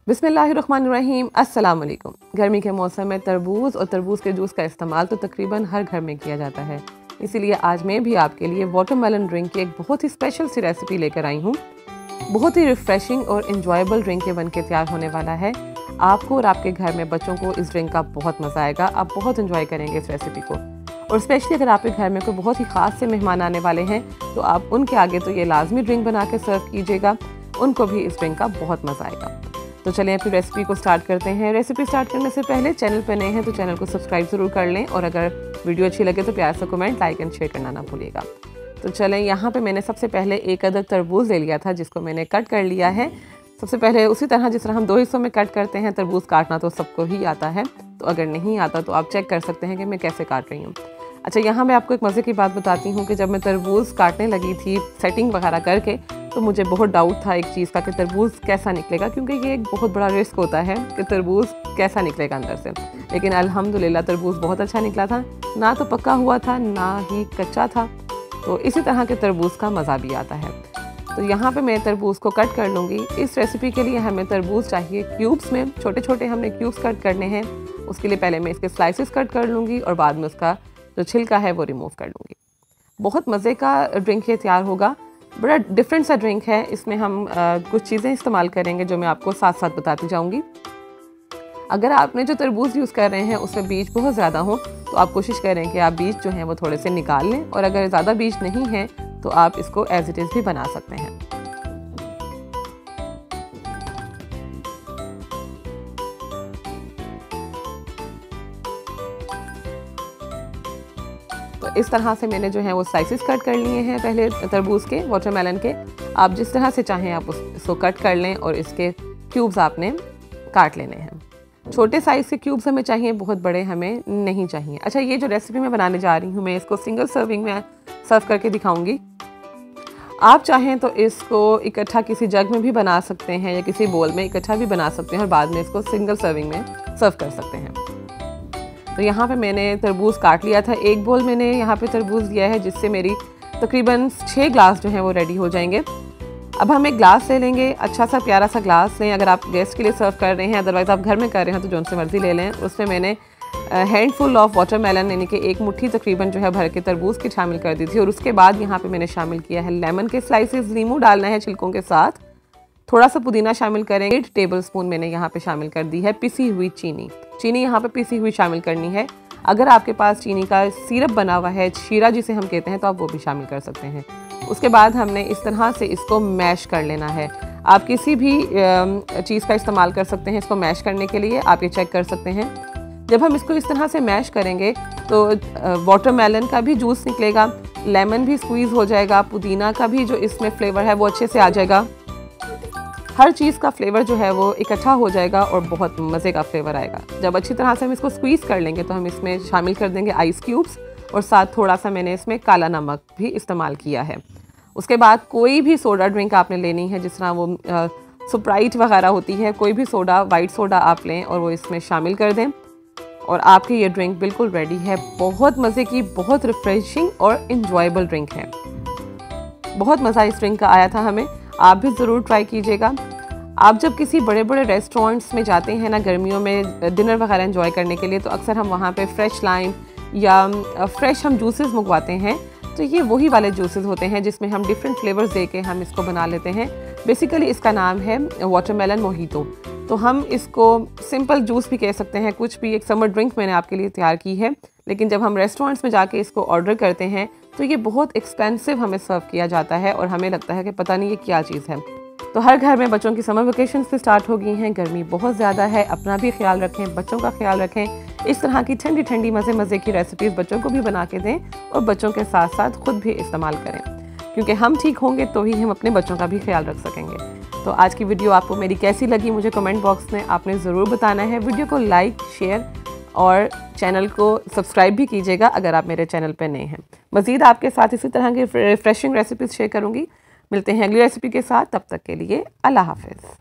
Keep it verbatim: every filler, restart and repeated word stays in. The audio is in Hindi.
बिस्मिल्लाहिर्रहमानिर्रहीम, अस्सलाम वालेकुम। गर्मी के मौसम में तरबूज और तरबूज के जूस का इस्तेमाल तो तकरीबन हर घर में किया जाता है। इसीलिए आज मैं भी आपके लिए वाटरमेलन ड्रिंक की एक बहुत ही स्पेशल सी रेसिपी लेकर आई हूँ। बहुत ही रिफ्रेशिंग और इन्जॉयबल ड्रिंक के बन के तैयार होने वाला है। आपको और आपके घर में बच्चों को इस ड्रिंक का बहुत मज़ा आएगा। आप बहुत इन्जॉय करेंगे इस रेसिपी को। और स्पेशली अगर आपके घर में कोई बहुत ही ख़ास से मेहमान आने वाले हैं तो आप उनके आगे तो ये लाजमी ड्रिंक बना के सर्व कीजिएगा, उनको भी इस ड्रिंक का बहुत मज़ा आएगा। तो चलिए अपनी रेसिपी को स्टार्ट करते हैं। रेसिपी स्टार्ट करने से पहले चैनल पर नए हैं तो चैनल को सब्सक्राइब ज़रूर कर लें, और अगर वीडियो अच्छी लगे तो प्यार से कमेंट, लाइक एंड शेयर करना ना भूलिएगा। तो चलें, यहाँ पे मैंने सबसे पहले एक अदद तरबूज ले लिया था जिसको मैंने कट कर लिया है। सबसे पहले उसी तरह जिस तरह हम दो हिस्सों में कट करते हैं, तरबूज काटना तो सबको ही आता है, तो अगर नहीं आता तो आप चेक कर सकते हैं कि मैं कैसे काट रही हूँ। अच्छा, यहाँ मैं आपको एक मज़े की बात बताती हूँ कि जब मैं तरबूज काटने लगी थी सेटिंग वगैरह करके, तो मुझे बहुत डाउट था एक चीज़ का कि तरबूज कैसा निकलेगा, क्योंकि ये एक बहुत बड़ा रिस्क होता है कि तरबूज कैसा निकलेगा अंदर से। लेकिन अल्हम्दुलिल्लाह तरबूज बहुत अच्छा निकला था, ना तो पका हुआ था ना ही कच्चा था। तो इसी तरह के तरबूज का मज़ा भी आता है। तो यहाँ पे मैं तरबूज को कट कर लूँगी। इस रेसिपी के लिए हमें तरबूज चाहिए क्यूब्स में, छोटे छोटे हमने क्यूब्स कट करने हैं। उसके लिए पहले मैं इसके स्लाइसेस कट कर लूँगी और बाद में उसका जो छिलका है वो रिमूव कर लूँगी। बहुत मज़े का ड्रिंक ये तैयार होगा। बड़ा डिफरेंट सा ड्रिंक है। इसमें हम आ, कुछ चीज़ें इस्तेमाल करेंगे जो मैं आपको साथ साथ बताती जाऊँगी। अगर आपने जो तरबूज यूज़ कर रहे हैं उसमें बीज बहुत ज़्यादा हो तो आप कोशिश करें कि आप बीज जो हैं वो थोड़े से निकाल लें, और अगर ज़्यादा बीज नहीं है तो आप इसको एज इट इज़ भी बना सकते हैं। तो इस तरह से मैंने जो है वो स्लाइसेस कट कर लिए हैं पहले तरबूज के, वाटरमेलन के। आप जिस तरह से चाहें आप उसको कट कर लें और इसके क्यूब्स आपने काट लेने हैं। छोटे साइज़ के क्यूब्स हमें चाहिए, बहुत बड़े हमें नहीं चाहिए। अच्छा, ये जो रेसिपी मैं बनाने जा रही हूँ मैं इसको सिंगल सर्विंग में सर्व करके दिखाऊंगी। आप चाहें तो इसको इकट्ठा किसी जग में भी बना सकते हैं या किसी बोल में इकट्ठा भी बना सकते हैं और बाद में इसको सिंगल सर्विंग में सर्व कर सकते हैं। तो यहाँ पे मैंने तरबूज काट लिया था। एक बोल मैंने यहाँ पे तरबूज लिया है जिससे मेरी तकरीबन छः ग्लास जो हैं वो रेडी हो जाएंगे। अब हम एक ग्लास ले लेंगे, अच्छा सा प्यारा सा ग्लास लें। अगर आप गेस्ट के लिए सर्व कर रहे हैं, अदरवाइज़ आप घर में कर रहे हैं तो जो से मर्ज़ी ले लें। उसमें मैंने हैंडफुल ऑफ वाटरमेलन यानी कि एक मुट्ठी तकरीबन जो है भर के तरबूज की शामिल कर दी थी, और उसके बाद यहाँ पे मैंने शामिल किया है लेमन के स्लाइसेस। नींबू डालना है छिलकों के साथ, थोड़ा सा पुदीना शामिल करेंगे। एक टेबल स्पून मैंने यहाँ पे शामिल कर दी है पिसी हुई चीनी। चीनी यहाँ पे पिसी हुई शामिल करनी है। अगर आपके पास चीनी का सिरप बना हुआ है, शीरा जिसे हम कहते हैं, तो आप वो भी शामिल कर सकते हैं। उसके बाद हमने इस तरह से इसको मैश कर लेना है। आप किसी भी चीज़ का इस्तेमाल कर सकते हैं इसको मैश करने के लिए, आप ये चेक कर सकते हैं। जब हम इसको इस तरह से मैश करेंगे तो वाटरमेलन का भी जूस निकलेगा, लेमन भी स्क्वीज़ हो जाएगा, पुदीना का भी जो इसमें फ्लेवर है वो अच्छे से आ जाएगा। हर चीज़ का फ्लेवर जो है वो इकट्ठा हो जाएगा और बहुत मज़े का फ्लेवर आएगा। जब अच्छी तरह से हम इसको स्क्वीज़ कर लेंगे तो हम इसमें शामिल कर देंगे आइस क्यूब्स, और साथ थोड़ा सा मैंने इसमें काला नमक भी इस्तेमाल किया है। उसके बाद कोई भी सोडा ड्रिंक आपने लेनी है, जिस तरह वो स्प्राइट वगैरह होती है, कोई भी सोडा, वाइट सोडा आप लें और वो इसमें शामिल कर दें, और आपकी ये ड्रिंक बिल्कुल रेडी है। बहुत मज़े की, बहुत रिफ्रेशिंग और इन्जॉयबल ड्रिंक है। बहुत मज़ा इस ड्रिंक का आया था हमें। आप भी ज़रूर ट्राई कीजिएगा। आप जब किसी बड़े बड़े रेस्टोरेंट्स में जाते हैं ना गर्मियों में डिनर वगैरह एंजॉय करने के लिए, तो अक्सर हम वहाँ पे फ्रेश लाइम या फ्रेश हम जूसेस मंगवाते हैं। तो ये वही वाले जूसेस होते हैं जिसमें हम डिफरेंट फ्लेवर्स दे के हम इसको बना लेते हैं। बेसिकली इसका नाम है वाटरमेलन मोहितो। तो हम इसको सिंपल जूस भी कह सकते हैं, कुछ भी। एक समर ड्रिंक मैंने आपके लिए तैयार की है, लेकिन जब हम रेस्टोरेंट्स में जाके इसको ऑर्डर करते हैं तो ये बहुत एक्सपेंसिव हमें सर्व किया जाता है और हमें लगता है कि पता नहीं ये क्या चीज़ है। तो हर घर में बच्चों की समर वेकेशन भी स्टार्ट हो गई हैं, गर्मी बहुत ज़्यादा है। अपना भी ख्याल रखें, बच्चों का ख्याल रखें। इस तरह की ठंडी ठंडी मज़े मज़े की रेसिपीज़ बच्चों को भी बना के दें और बच्चों के साथ साथ खुद भी इस्तेमाल करें, क्योंकि हम ठीक होंगे तो ही हम अपने बच्चों का भी ख्याल रख सकेंगे। तो आज की वीडियो आपको मेरी कैसी लगी मुझे कमेंट बॉक्स में आपने ज़रूर बताना है। वीडियो को लाइक, शेयर और चैनल को सब्सक्राइब भी कीजिएगा अगर आप मेरे चैनल पर नए हैं। मज़ीद आपके साथ इसी तरह की रिफ्रेशिंग रेसिपीज़ शेयर करूँगी। मिलते हैं अगली रेसिपी के साथ, तब तक के लिए अल्लाह हाफ़िज़।